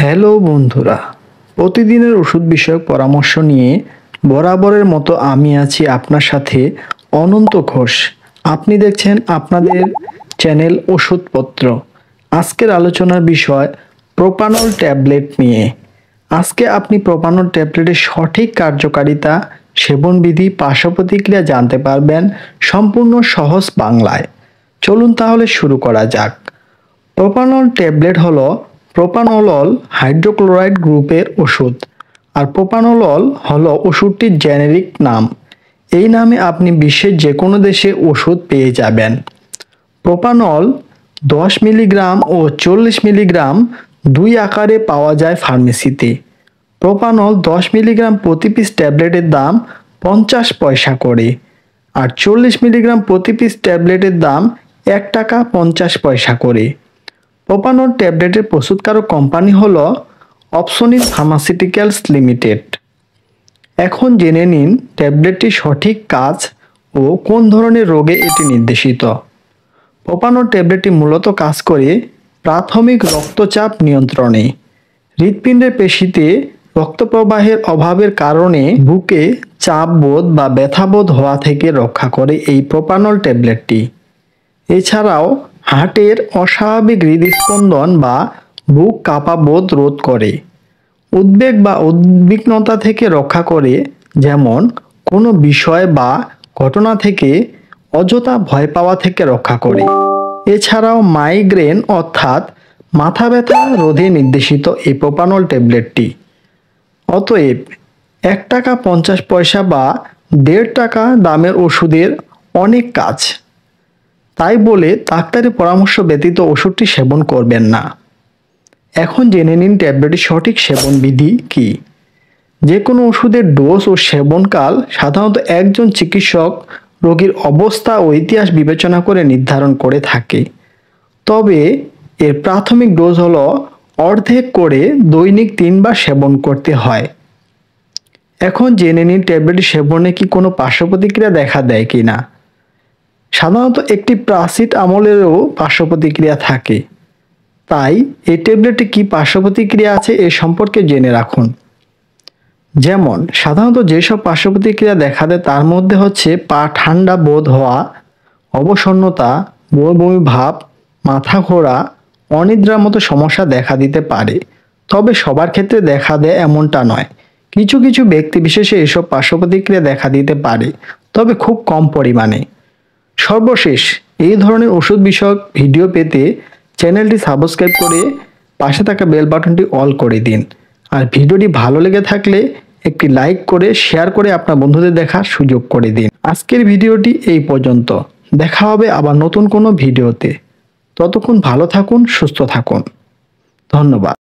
Hello বন্ধুরা, প্রতিদিনের ওষুধ বিষয়ক পরামর্শ নিয়ে বরাবরের মতো আমি আছি আপনার সাথে অনন্ত ঘোষ। আপনি দেখছেন আপনাদের চ্যানেল ওষুধপত্র। আজকের আলোচনার বিষয় প্রোপানল ট্যাবলেট নিয়ে। আজকে আপনি প্রোপানল ট্যাবলেটের সঠিক কার্যকারিতা, সেবনবিধি, পার্শ্ব প্রতিক্রিয়া জানতে পারবেন সম্পূর্ণ সহজ বাংলায়। চলুন তাহলে শুরু করা যাক। প্রোপানল ট্যাবলেট হলো প্রোপানলল হাইড্রোক্লোরাইড গ্রুপের ওষুধ। আর প্রোপানলল হলো ওষুধটির জেনেরিক নাম। এই নামে আপনি বিশ্বের যে কোনো দেশে ওষুধ পেয়ে যাবেন। প্রোপানল 10 মিলিগ্রাম ও 40 মিলিগ্রাম দুই আকারে পাওয়া যায় ফার্মেসিতে। প্রোপানল 10 মিলিগ্রাম প্রতি পিস ট্যাবলেটের দাম 50 পয়সা করে, আর 40 মিলিগ্রাম প্রতি পিস ট্যাবলেটের দাম 1 টাকা 50 পয়সা করে। প্রোপানল ট্যাবলেটের প্রস্তুতকারক কোম্পানি হলো অপসনিস ফার্মাসিউটিক্যালস লিমিটেড। এখন জেনে নিন ট্যাবলেটটির সঠিক কাজ ও কোন ধরনের রোগে এটি নির্দেশিত। প্রোপানল ট্যাবলেটটি মূলত কাজ করে প্রাথমিক রক্তচাপ নিয়ন্ত্রণে। হৃৎপিণ্ডের পেশিতে রক্তপ্রবাহের অভাবের কারণে বুকে চাপ বোধ বা ব্যথা বোধ হওয়া থেকে রক্ষা করে এই প্রোপানল ট্যাবলেটটি। এছাড়াও হার্টের অস্বাভাবিক হৃদস্পন্দন বা বুক কাঁপা বোধ রোধ করে। উদ্বেগ বা উদ্বিগ্নতা থেকে রক্ষা করে, যেমন কোনো বিষয় বা ঘটনা থেকে অযথা ভয় পাওয়া থেকে রক্ষা করে। এছাড়াও মাইগ্রেন অর্থাৎ মাথা ব্যথা রোধে নির্দেশিত এই প্রোপানল ট্যাবলেটটি। অতএব 1 টাকা 50 পয়সা বা 1.5 টাকা দামের ওষুধের অনেক কাজ, তাই বলে ডাক্তারের পরামর্শ ব্যতীত ওষুধটি সেবন করবেন না। এখন জেনে নিন ট্যাবলেটের সঠিক সেবন বিধি কী। যে কোনো ওষুধের ডোজ ও সেবনকাল সাধারণত একজন চিকিৎসক রোগীর অবস্থা ও ইতিহাস বিবেচনা করে নির্ধারণ করে থাকে। তবে এর প্রাথমিক ডোজ হলো অর্ধেক করে দৈনিক 3 বার সেবন করতে হয়। এখন জেনে নিন ট্যাবলেটটি সেবনে কি কোনো পার্শ্ব প্রতিক্রিয়া দেখা দেয় কি না। সাধারণত একটি প্যারাসিটামলেরও পার্শ্ব প্রতিক্রিয়া থাকে, তাই এই ট্যাবলেটে কি পার্শ্ব প্রতিক্রিয়া আছে এ সম্পর্কে জেনে রাখুন। যেমন সাধারণত যেসব পার্শ্ব প্রতিক্রিয়া দেখা দেয় তার মধ্যে হচ্ছে পা ঠান্ডা বোধ হওয়া, অবসন্নতা, বমি ভাব, মাথা ঘোরা, অনিদ্রার মতো সমস্যা দেখা দিতে পারে। তবে সবার ক্ষেত্রে দেখা দেয় এমনটা নয়। কিছু কিছু ব্যক্তি বিশেষে এসব পার্শ্ব প্রতিক্রিয়া দেখা দিতে পারে, তবে খুব কম পরিমাণে। সর্বশেষ এই ধরনের ওষুধ বিষয়ক ভিডিও পেতে চ্যানেলটি সাবস্ক্রাইব করে পাশে থাকা বেল বাটনটি অল করে দিন। আর ভিডিওটি ভালো লেগে থাকলে একটি লাইক করে শেয়ার করে আপনার বন্ধুদের দেখার সুযোগ করে দিন। আজকের ভিডিওটি এই পর্যন্ত। দেখা হবে আবার নতুন কোনো ভিডিওতে। ততক্ষণ ভালো থাকুন, সুস্থ থাকুন। ধন্যবাদ।